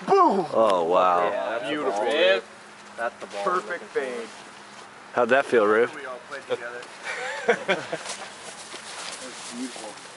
Boom! Oh, wow. Yeah, that's Beautiful. That's the ball. Perfect fade. How'd that feel, Ruth? We all played together. It was beautiful.